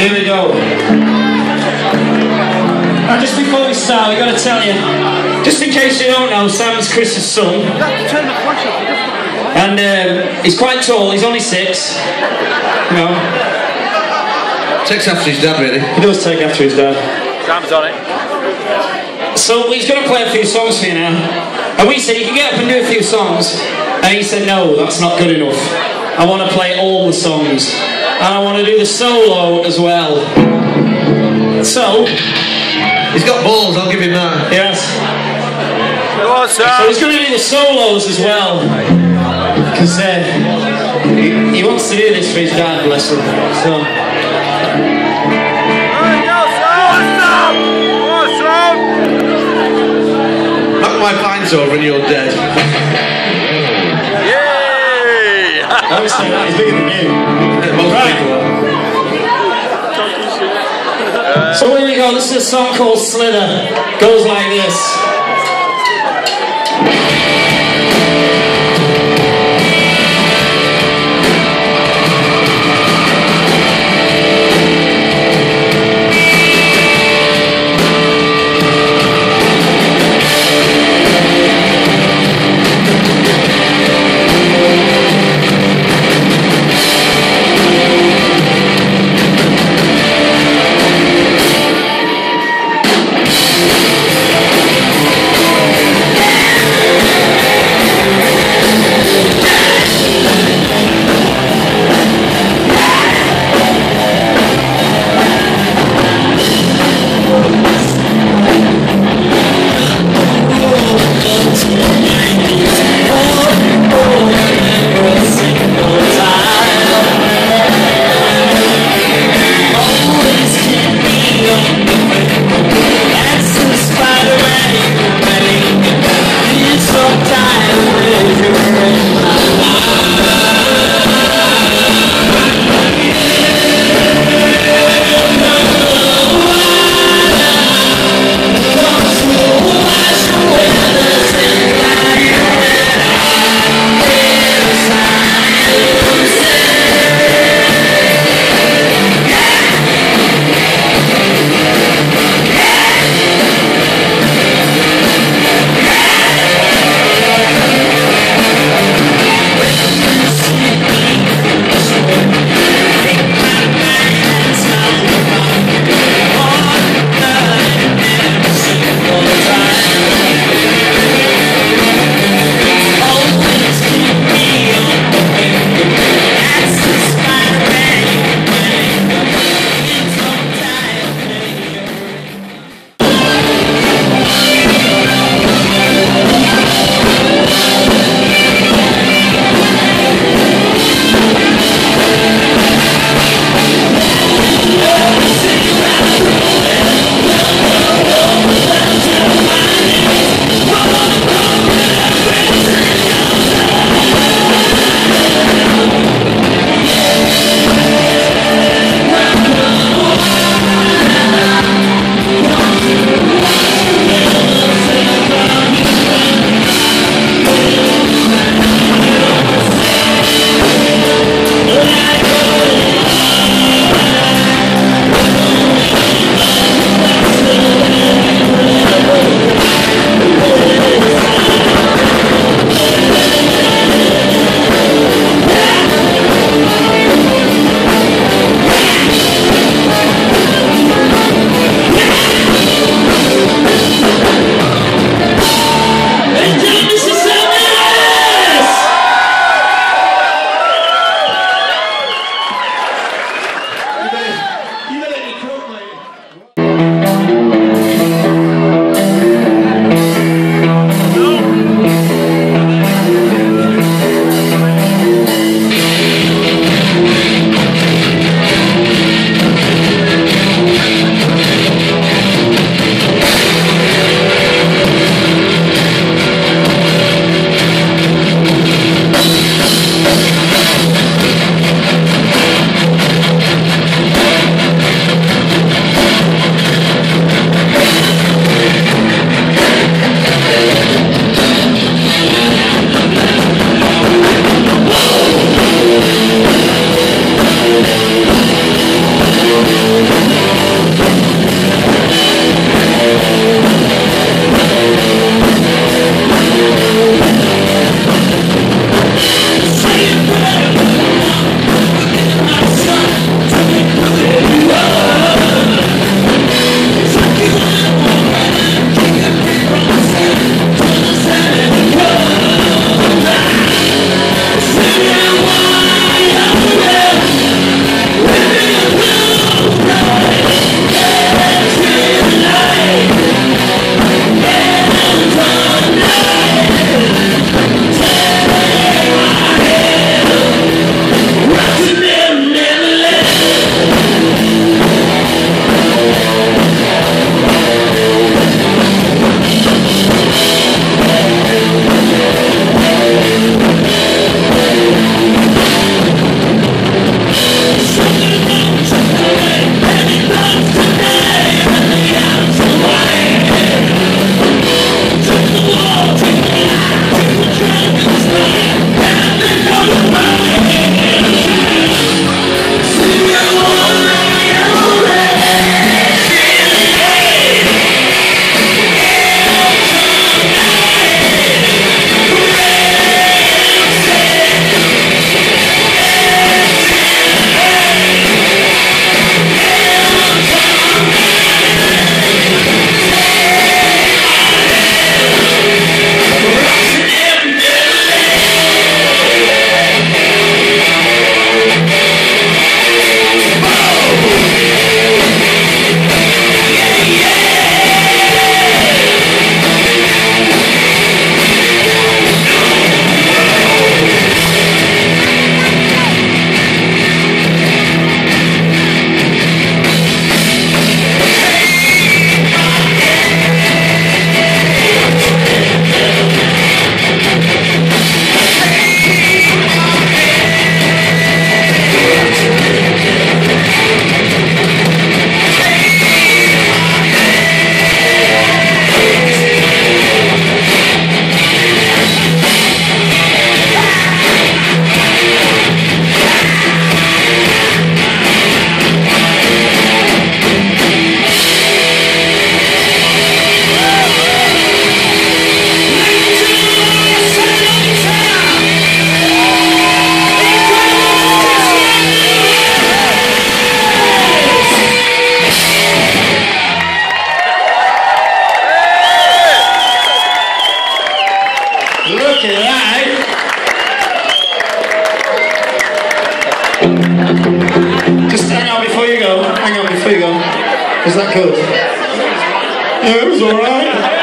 Here we go. And just before we start, we've got to tell you, just in case you don't know, Sam's Chris's son. And he's quite tall, he's only 6. You know. Takes after his dad, really. He does take after his dad. Sam's on it. So he's going to play a few songs for you now. And we said, you can get up and do a few songs. And he said, no, that's not good enough. I want to play all the songs. And I want to do the solo as well. So... he's got balls, I'll give him that. Yes. So he's going to do the solos as well. Because he wants to do this for his dad, bless him. So... knock my pints over and you're dead. Yay! I was saying that, he's bigger than you. Right. So here we go, this is a song called Slither. Goes like this. go. Was that good? Yeah, it was alright.